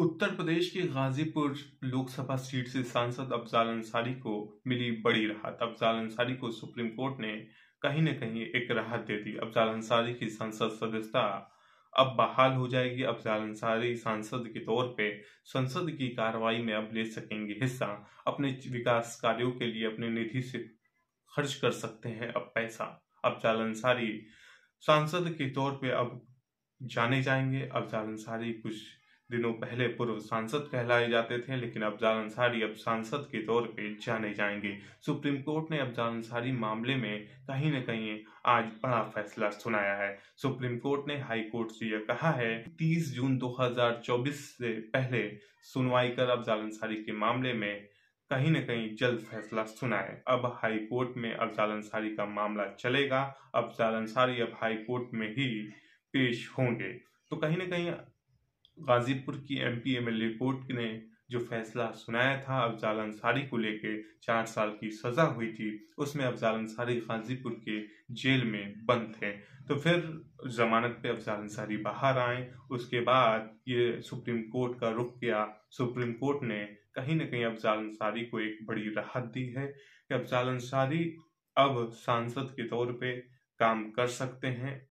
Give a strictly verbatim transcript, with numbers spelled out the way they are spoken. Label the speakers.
Speaker 1: उत्तर प्रदेश के गाजीपुर लोकसभा सीट से सांसद अफजाल अंसारी को मिली बड़ी राहत। अफजाल अंसारी को सुप्रीम कोर्ट ने कहीं न कहीं एक राहत दे दी। अफजाल अंसारी की संसद सदस्यता अब बहाल हो जाएगी। अफजाल अंसारी सांसद के तौर पे संसद की कार्रवाई में अब ले सकेंगे हिस्सा। अपने विकास कार्यों के लिए अपने निधि से खर्च कर सकते हैं अब पैसा। अफजाल अंसारी सांसद के तौर पे अब जाने जाएंगे। अफजाल अंसारी कुछ दिनों पहले पूर्व सांसद कहलाए जाते थे, लेकिन अफजाल अंसारी अब सांसद के तौर पे जाने जाएंगे। सुप्रीम कोर्ट ने अफजाल अंसारी मामले में कहीं न कहीं आज बड़ा फैसला सुनाया है। सुप्रीम कोर्ट ने हाई कोर्ट से यह कहा है कि तीस जून दो हज़ार चौबीस से पहले सुनवाई कर अफजाल अंसारी के मामले में कहीं न कहीं जल्द फैसला सुनाए। अब हाई कोर्ट में अफजाल अंसारी का मामला चलेगा। अफजाल अंसारी अब हाई कोर्ट में ही पेश होंगे। तो कहीं न कहीं गाजीपुर की एमपी एमएलए कोर्ट ने जो फैसला सुनाया था अफजाल अंसारी को लेके, चार साल की सजा हुई थी, उसमें अफजाल अंसारी गाजीपुर के जेल में बंद थे। तो फिर जमानत पे अफजाल अंसारी बाहर आए। उसके बाद ये सुप्रीम कोर्ट का रुख किया। सुप्रीम कोर्ट ने कहीं न कहीं अफजाल अंसारी को एक बड़ी राहत दी है कि अफजाल अंसारी अब सांसद के तौर पे काम कर सकते हैं।